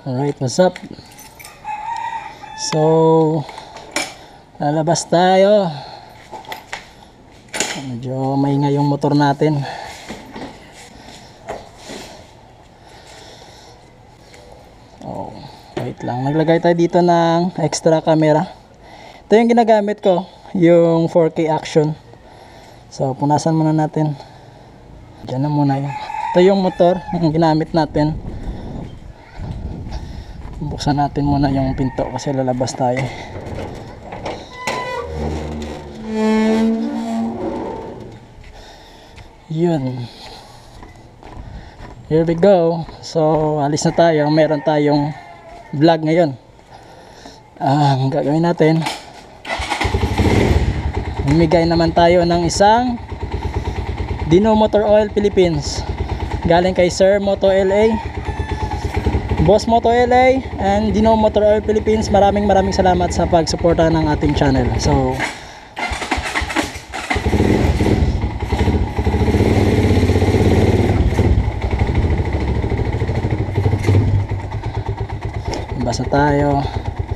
Alright, what's up? So, lalabas tayo. Medyo maingay yung motor natin. Oh, wait lang. Naglagay tayo dito ng extra camera. Ito yung ginagamit ko, yung 4K action. So, punasan muna natin. Diyan na muna yun. Ito yung motor, yung ginamit natin. Buksan natin muna yung pinto kasi lalabas tayo. Yun. Here we go. So, alis na tayo. Meron tayong vlog ngayon. Ang gagawin natin, bumigay naman tayo ng isang Dino Motor Oil Philippines. Galing kay Sir Moto LA, Boss Moto LA, and Dino Motor Oil Philippines. Maraming salamat sa pagsuporta ng ating channel. So, basa tayo.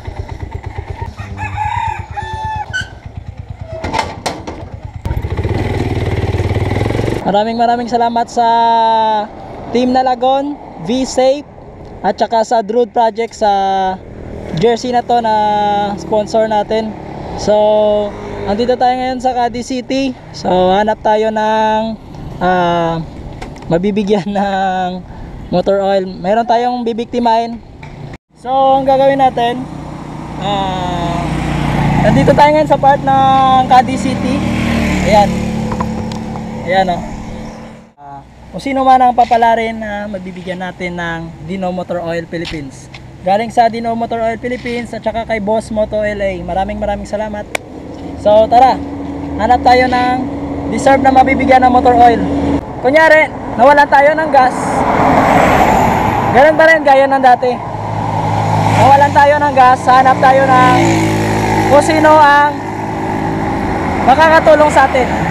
Maraming salamat sa Team Nalagon, V-Safe, at saka sa Druid Project sa jersey na to na sponsor natin. So, andito tayo ngayon sa Cadiz City. So, hanap tayo ng mabibigyan ng motor oil. Meron tayong bibiktimahin. So, ang gagawin natin, nandito tayo ngayon sa part ng Cadiz City. Ayan. Ayan o. Kung sino man ang papalarin na magbibigyan natin ng Dino Motor Oil Philippines. Galing sa Dino Motor Oil Philippines at saka kay Boss Moto LA. Maraming salamat. So tara, hanap tayo ng deserve na mabibigyan ng motor oil. Kunyari, nawalan tayo ng gas. Ganun pa rin gaya ng dati. Nawalan tayo ng gas, hanap tayo ng kung sino ang makakatulong sa atin.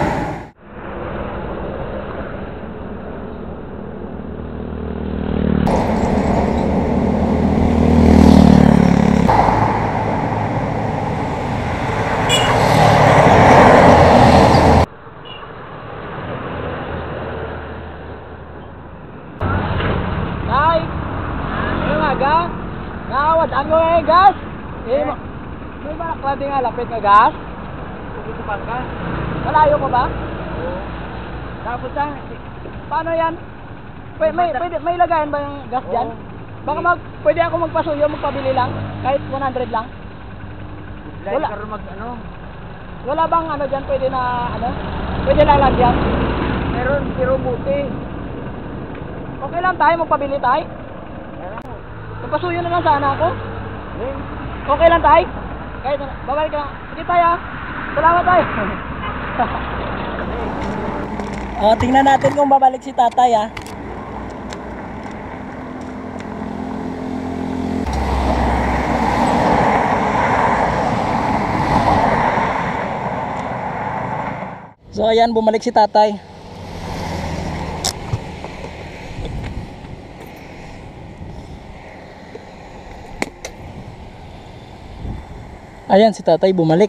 Ano eh gas? May ba naklati nga lapit na gas? Dito pa ka? Malayo pa ba? Oo. Tapos paano yan? May lagayan ba yung gas dyan? Baka pwede ako magpasuyo, magpabili lang? Kahit 100 lang? Wala. Wala bang ano dyan? Pwede na ano? Pwede lang lagyan? Meron, pero buti. Okay lang tayo, magpabili tayo? Magpasuyo na lang sana ako? Okay lang tayo? Kahit babalik ka. Sige tayo. Salamat tayo. O, tingnan natin kung babalik si tatay So ayan, bumalik si tatay. Ayan, si tatay bumalik.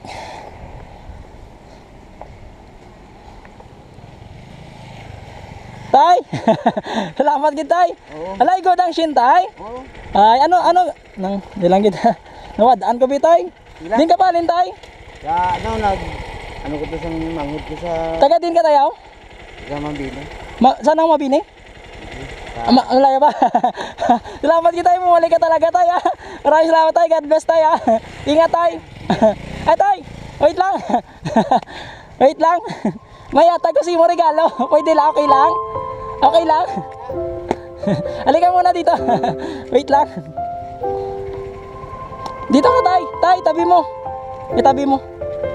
Tay! Salamat kita, tay. Alay, god ang shin, tay. Ay, ano, nang, dilang kita. Nawadaan ko, bitay. Din ka palin, tay. Ya, ano ko to sa manghid ko sa... Taga din ka, tayo? Sa Mabini. Saan ang Mabini? Malaya ba? Salamat kita, bumalik ka talaga, tay. Maraming salamat, tay. God bless, tay. Ingat, tay. Ay, tay, wait lang. Wait lang. May atag ko si mo regalo. Pwede lang, okay lang? Okay lang? Halika muna dito. Wait lang. Dito ka, tay. Tay, tabi mo. Itabi mo.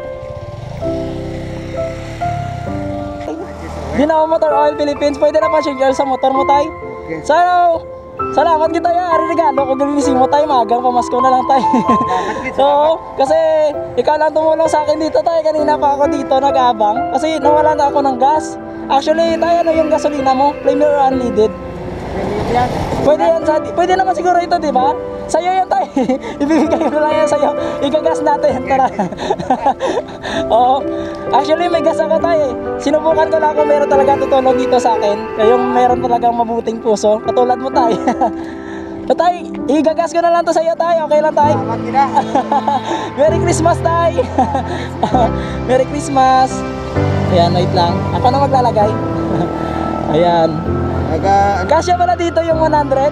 Dino Motor Oil Philippines. Pwede na pa share sa motor mo, tay. Okay. So, salamat kita ya. Ari regalo ko gulisi mo, tay. Magang pamasko na lang, tay. So, kasi ikaw lang tumulong sa akin dito, tay. Kanina pa ako dito nag-abang kasi nawala na ako ng gas. Actually, tay, ano yung gasolina mo? Premier or unleaded? yan. Pwede naman siguro ito, di ba? Sa'yo yan, tay. Ibibigay ko na lang yan sa'yo. Igagas natin. Tara. Oo. Actually, may gas ako, tay. Sinubukan ko lang kung meron talaga tutulong dito sa akin. Yung meron talagang mabuting puso. Katulad mo, tay. So, tay, igagas ko na lang to sa'yo, tay. Okay lang, tay? Salamat kita. Merry Christmas, tay. Merry Christmas. Ayan, wait lang. Ako na maglalagay. Ayan. Kasya pala dito yung 100.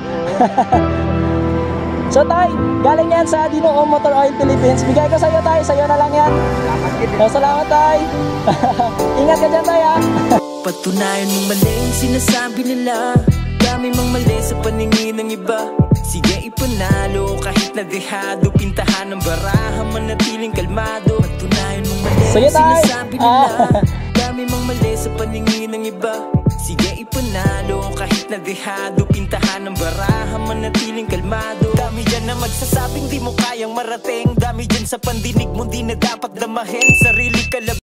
So, tay, galing yan sa Dinoo Motor Oil Philippines. Bigay ko sa'yo, tay. Sa'yo na lang yan. Salamat kita. So, salamat, tay. Ingat ka dyan, tay, ha. Patunayan mong mali yung sinasabi nila. Dami mang mali sa paningin ng iba. Sige ipanalo kahit na dehado. Pintahan ng baraha manatiling kalmado. Patunayan mong mali yung sinasabi nila. Dami mang mali sa paningin ng iba. Sige ipanalo kahit na dehado. Pintahan ng baraha manatiling kalmado. Dami dyan na magsasabing di mo kayang marating. Dami dyan sa pandinig mo di na dapat damahin. Sarili ka lang